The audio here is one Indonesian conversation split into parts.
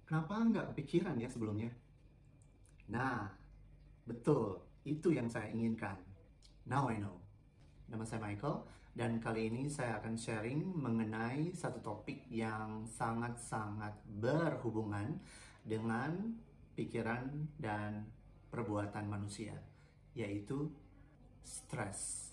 Kenapa nggak kepikiran ya sebelumnya? Nah, betul. Itu yang saya inginkan. Now I know. Nama saya Michael, dan kali ini saya akan sharing mengenai satu topik yang sangat-sangat berhubungan dengan pikiran dan perbuatan manusia, yaitu stres.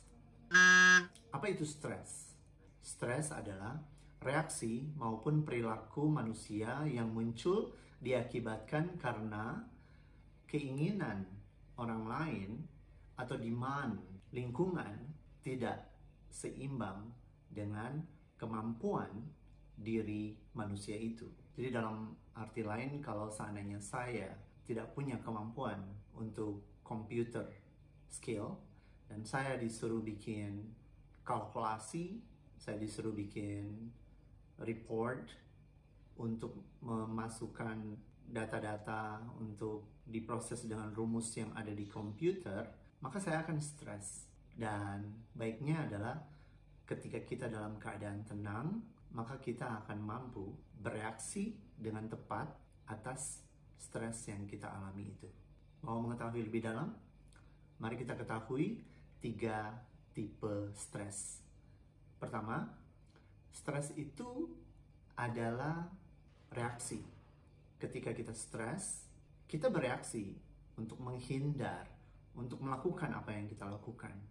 Apa itu stres? Stres adalah reaksi maupun perilaku manusia yang muncul diakibatkan karena keinginan orang lain atau demand lingkungan tidak seimbang dengan kemampuan diri manusia itu. Jadi dalam arti lain, kalau seandainya saya tidak punya kemampuan untuk computer skill dan saya disuruh bikin kalkulasi, saya disuruh bikin report untuk memasukkan data-data untuk diproses dengan rumus yang ada di komputer, maka saya akan stres. Dan baiknya adalah ketika kita dalam keadaan tenang, maka kita akan mampu bereaksi dengan tepat atas stres yang kita alami itu. Mau mengetahui lebih dalam? Mari kita ketahui 3 tipe stres. Pertama, stres itu adalah reaksi. Ketika kita stres, kita bereaksi untuk menghindar, untuk melakukan apa yang kita lakukan.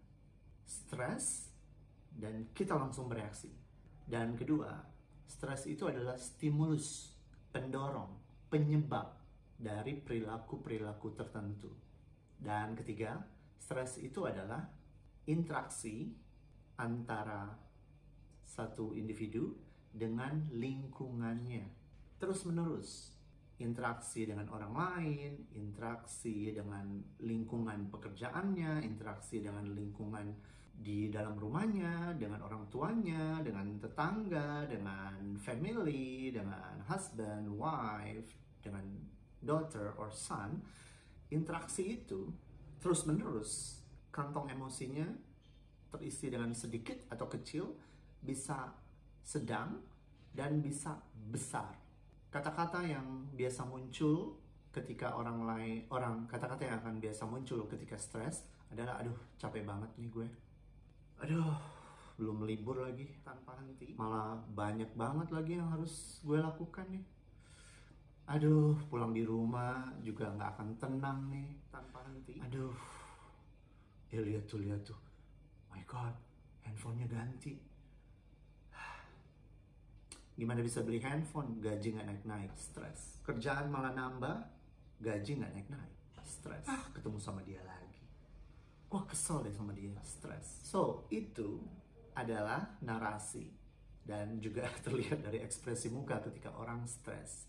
Stres, dan kita langsung bereaksi. Dan kedua, stres itu adalah stimulus, pendorong, penyebab dari perilaku-perilaku tertentu. Dan ketiga, stres itu adalah interaksi antara satu individu dengan lingkungannya terus-menerus. Interaksi dengan orang lain, interaksi dengan lingkungan pekerjaannya, interaksi dengan lingkungan di dalam rumahnya, dengan orang tuanya, dengan tetangga, dengan family, dengan husband, wife, dengan daughter or son. Interaksi itu terus-menerus. Kantong emosinya terisi dengan sedikit atau kecil, bisa sedang, dan bisa besar. Kata-kata yang biasa muncul ketika kata-kata yang akan biasa muncul ketika stres adalah, aduh capek banget nih gue, aduh belum libur lagi tanpa henti, malah banyak banget lagi yang harus gue lakukan nih, aduh pulang di rumah juga nggak akan tenang nih tanpa henti, aduh ya lihat tuh, my god, handphonenya ganti. Gimana bisa beli handphone, gaji nggak naik-naik, stres. Kerjaan malah nambah, gaji nggak naik-naik, stres. Ketemu sama dia lagi, wah kesel deh sama dia, stres. So, itu adalah narasi. Dan juga terlihat dari ekspresi muka ketika orang stres.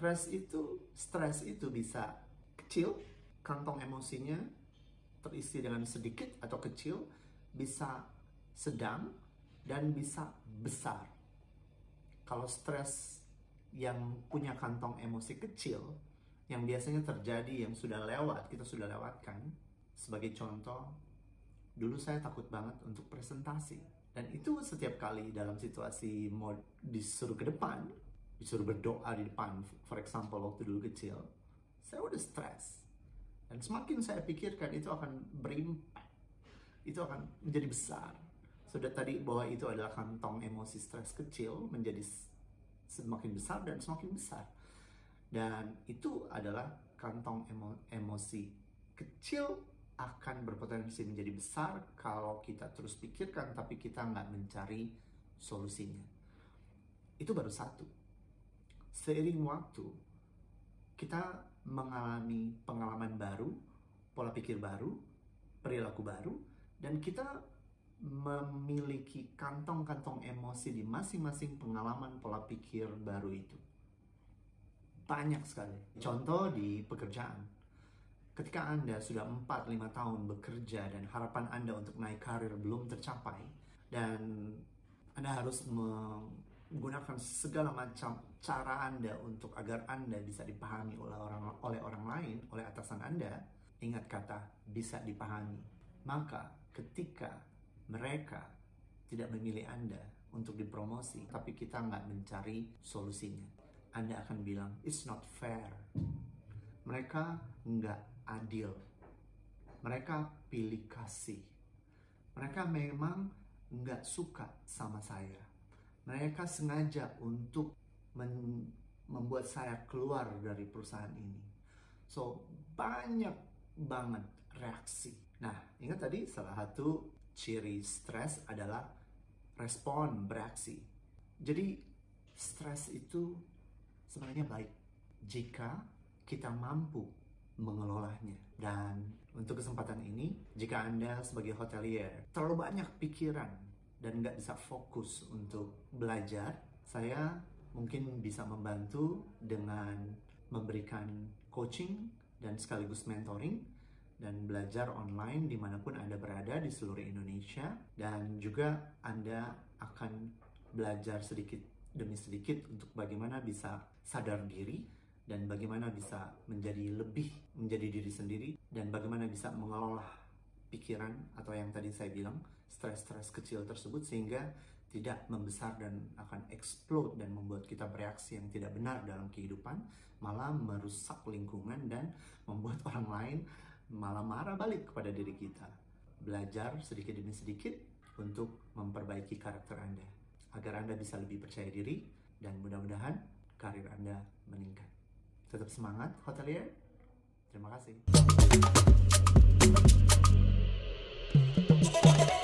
Stres itu bisa kecil, kantong emosinya terisi dengan sedikit atau kecil, bisa sedang, dan bisa besar. Kalau stres yang punya kantong emosi kecil, yang biasanya terjadi, yang sudah lewat, kita sudah lewatkan. Sebagai contoh, dulu saya takut banget untuk presentasi. Dan itu setiap kali dalam situasi mau disuruh ke depan, disuruh berdoa di depan, for example, waktu dulu kecil, saya udah stres. Dan semakin saya pikirkan, itu akan berimpact, itu akan menjadi besar. Sudah tadi bahwa itu adalah kantong emosi stres kecil menjadi semakin besar dan semakin besar. Dan itu adalah kantong emosi kecil akan berpotensi menjadi besar kalau kita terus pikirkan tapi kita nggak mencari solusinya. Itu baru satu. Seiring waktu, kita mengalami pengalaman baru, pola pikir baru, perilaku baru, dan kita memiliki kantong-kantong emosi di masing-masing pengalaman pola pikir baru itu. Banyak sekali. Contoh di pekerjaan. Ketika Anda sudah 4-5 tahun bekerja dan harapan Anda untuk naik karir belum tercapai, dan Anda harus menggunakan segala macam cara Anda untuk agar Anda bisa dipahami oleh orang lain, oleh atasan Anda, ingat kata bisa dipahami. Maka ketika mereka tidak memilih Anda untuk dipromosi, tapi kita nggak mencari solusinya, Anda akan bilang, it's not fair. Mereka nggak adil. Mereka pilih kasih. Mereka memang nggak suka sama saya. Mereka sengaja untuk membuat saya keluar dari perusahaan ini. So, banyak banget reaksi. Nah, ingat tadi salah satu ciri stres adalah respon, bereaksi. Jadi, stres itu sebenarnya baik jika kita mampu mengelolanya. Dan untuk kesempatan ini, jika Anda sebagai hotelier terlalu banyak pikiran dan nggak bisa fokus untuk belajar, saya mungkin bisa membantu dengan memberikan coaching dan sekaligus mentoring dan belajar online dimanapun Anda berada di seluruh Indonesia. Dan juga Anda akan belajar sedikit demi sedikit untuk bagaimana bisa sadar diri dan bagaimana bisa menjadi diri sendiri, dan bagaimana bisa mengelola pikiran atau yang tadi saya bilang stres-stres kecil tersebut sehingga tidak membesar dan akan explode dan membuat kita bereaksi yang tidak benar dalam kehidupan, malah merusak lingkungan dan membuat orang lain malah marah balik kepada diri kita. Belajar sedikit demi sedikit untuk memperbaiki karakter Anda agar Anda bisa lebih percaya diri dan mudah-mudahan karir Anda meningkat. Tetap semangat, hotelier. Terima kasih.